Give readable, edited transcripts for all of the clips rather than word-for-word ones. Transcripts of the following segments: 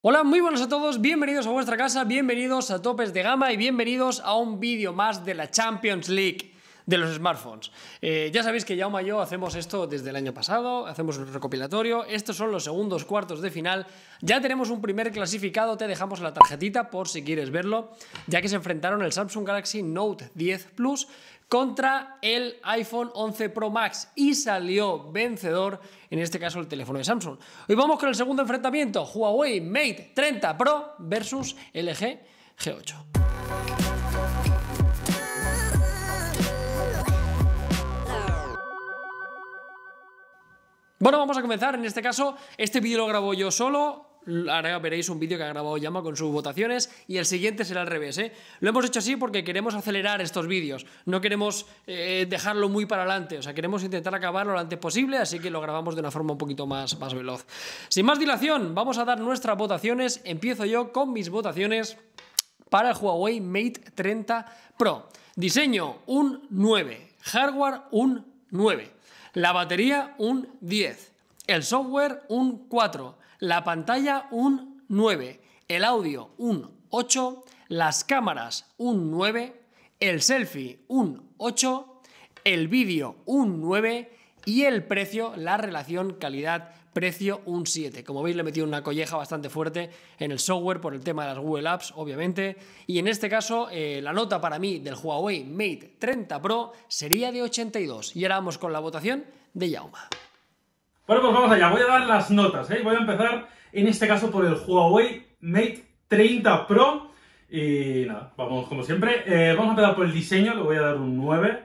Hola, muy buenas a todos, bienvenidos a vuestra casa, bienvenidos a Topes de Gama y bienvenidos a un vídeo más de la Champions League de los smartphones. Ya sabéis que Jaume y yo hacemos esto desde el año pasado, hacemos un recopilatorio, estos son los segundos cuartos de final, ya tenemos un primer clasificado, te dejamos la tarjetita por si quieres verlo, ya que se enfrentaron el Samsung Galaxy Note 10 Plus contra el iPhone 11 Pro Max y salió vencedor, en este caso el teléfono de Samsung. Hoy vamos con el segundo enfrentamiento, Huawei Mate 30 Pro versus LG G8. Bueno, vamos a comenzar. En este caso, este vídeo lo grabo yo solo. Ahora veréis un vídeo que ha grabado Llama con sus votaciones y el siguiente será al revés, ¿eh? Lo hemos hecho así porque queremos acelerar estos vídeos, no queremos dejarlo muy para adelante, o sea, queremos intentar acabarlo lo antes posible, así que lo grabamos de una forma un poquito más veloz. Sin más dilación, vamos a dar nuestras votaciones. Empiezo yo con mis votaciones para el Huawei Mate 30 Pro. Diseño, un 9. Hardware, un 9. La batería, un 10. El software, un 4. La pantalla, un 9. El audio, un 8. Las cámaras, un 9. El selfie, un 8. El vídeo, un 9. Y el precio, la relación calidad-precio, un 7. Como veis, le he metido una colleja bastante fuerte en el software por el tema de las Google Apps, obviamente. Y en este caso, la nota para mí del Huawei Mate 30 Pro sería de 82. Y ahora vamos con la votación de Jaume. Bueno, pues vamos allá, voy a dar las notas, ¿eh? Voy a empezar en este caso por el Huawei Mate 30 Pro y nada, vamos como siempre, vamos a empezar por el diseño, le voy a dar un 9,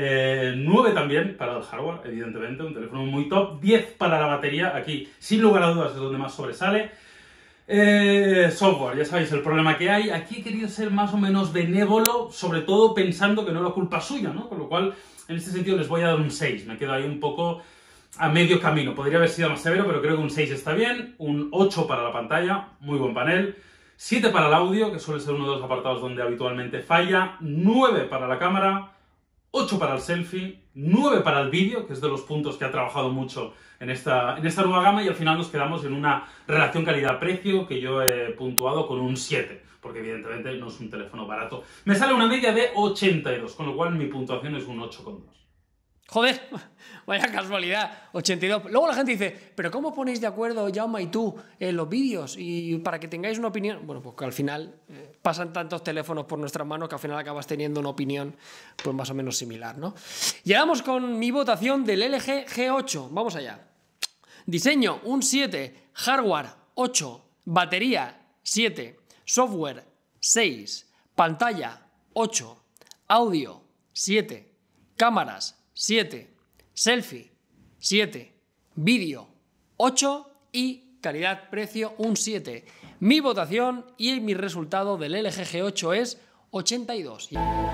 9 también para el hardware, evidentemente, un teléfono muy top, 10 para la batería, aquí sin lugar a dudas es donde más sobresale. Software, ya sabéis el problema que hay, aquí he querido ser más o menos benévolo, sobre todo pensando que no era culpa suya, ¿no? Con lo cual, en este sentido les voy a dar un 6, me quedo ahí un poco a medio camino, podría haber sido más severo, pero creo que un 6 está bien, un 8 para la pantalla, muy buen panel, 7 para el audio, que suele ser uno de los apartados donde habitualmente falla, 9 para la cámara, 8 para el selfie, 9 para el vídeo, que es de los puntos que ha trabajado mucho en esta nueva gama, y al final nos quedamos en una relación calidad-precio que yo he puntuado con un 7, porque evidentemente no es un teléfono barato. Me sale una media de 82, con lo cual mi puntuación es un 8,2. Joder, vaya casualidad, 82. Luego la gente dice, ¿pero cómo ponéis de acuerdo Jaume y tú en los vídeos? Y para que tengáis una opinión, bueno, pues que al final pasan tantos teléfonos por nuestras manos que al final acabas teniendo una opinión pues más o menos similar, ¿no? Y ahora vamos con mi votación del LG G8, vamos allá. Diseño, un 7, hardware, 8, batería, 7, software, 6, pantalla, 8, audio, 7, cámaras, 7, selfie, 7, vídeo, 8 y calidad-precio, un 7. Mi votación y mi resultado del LG G8 es 82.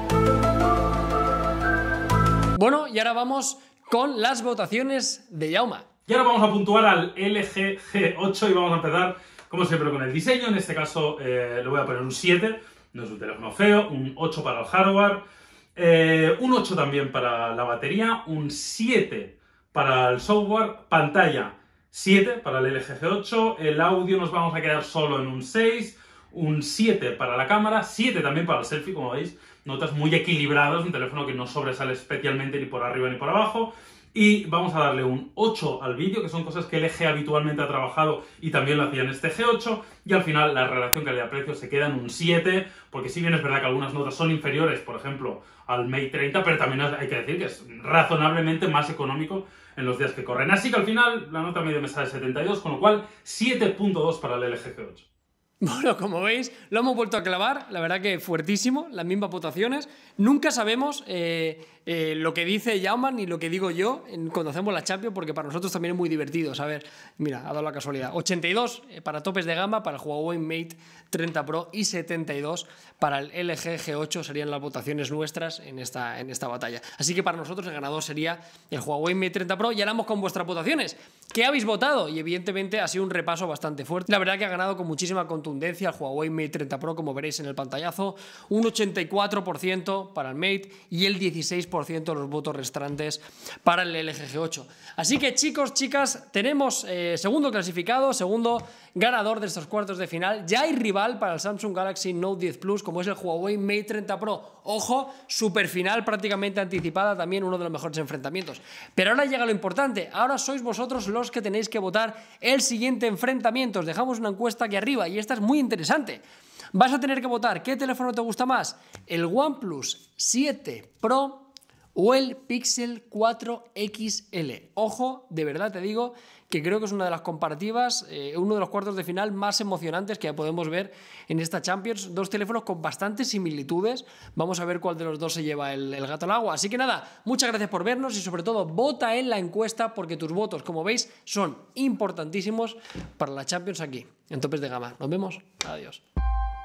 Bueno, y ahora vamos con las votaciones de Jaume. Y ahora vamos a puntuar al LG G8 y vamos a empezar, como siempre, con el diseño. En este caso le voy a poner un 7, no es un teléfono feo, un 8 para el hardware, un 8 también para la batería, un 7 para el software, pantalla 7 para el LG G8, el audio nos vamos a quedar solo en un 6, un 7 para la cámara, 7 también para el selfie, como veis, notas muy equilibradas, un teléfono que no sobresale especialmente ni por arriba ni por abajo. Y vamos a darle un 8 al vídeo, que son cosas que LG habitualmente ha trabajado y también lo hacía en este G8. Y al final la relación calidad-precio se queda en un 7, porque si bien es verdad que algunas notas son inferiores, por ejemplo, al Mate 30, pero también hay que decir que es razonablemente más económico en los días que corren. Así que al final la nota media me sale 72, con lo cual 7,2 para el LG G8. Bueno, como veis, lo hemos vuelto a clavar, la verdad que fuertísimo, las mismas votaciones. Nunca sabemos lo que dice Jaume ni lo que digo yo cuando hacemos la Champions, porque para nosotros también es muy divertido saber. Mira, ha dado la casualidad. 82 para topes de gama para el Huawei Mate 30 Pro y 72 para el LG G8 serían las votaciones nuestras en esta batalla. Así que para nosotros el ganador sería el Huawei Mate 30 Pro y ahora vamos con vuestras votaciones. ¿Qué habéis votado? Y evidentemente ha sido un repaso bastante fuerte. La verdad que ha ganado con muchísima contundencia contundencia al Huawei Mate 30 Pro, como veréis en el pantallazo, un 84% para el Mate y el 16% de los votos restantes para el LG G8. Así que chicos, chicas, tenemos segundo clasificado, segundo ganador de estos cuartos de final. Ya hay rival para el Samsung Galaxy Note 10 Plus, como es el Huawei Mate 30 Pro. Ojo, super final prácticamente anticipada, también uno de los mejores enfrentamientos. Pero ahora llega lo importante, ahora sois vosotros los que tenéis que votar el siguiente enfrentamiento. Os dejamos una encuesta aquí arriba y esta es muy interesante. Vas a tener que votar qué teléfono te gusta más, el OnePlus 7 Pro o el Pixel 4 XL. Ojo, de verdad te digo que creo que es una de las comparativas, uno de los cuartos de final más emocionantes que podemos ver en esta Champions. Dos teléfonos con bastantes similitudes. Vamos a ver cuál de los dos se lleva el gato al agua. Así que nada, muchas gracias por vernos y sobre todo vota en la encuesta porque tus votos, como veis, son importantísimos para la Champions aquí, en Topes de Gama. Nos vemos. Adiós.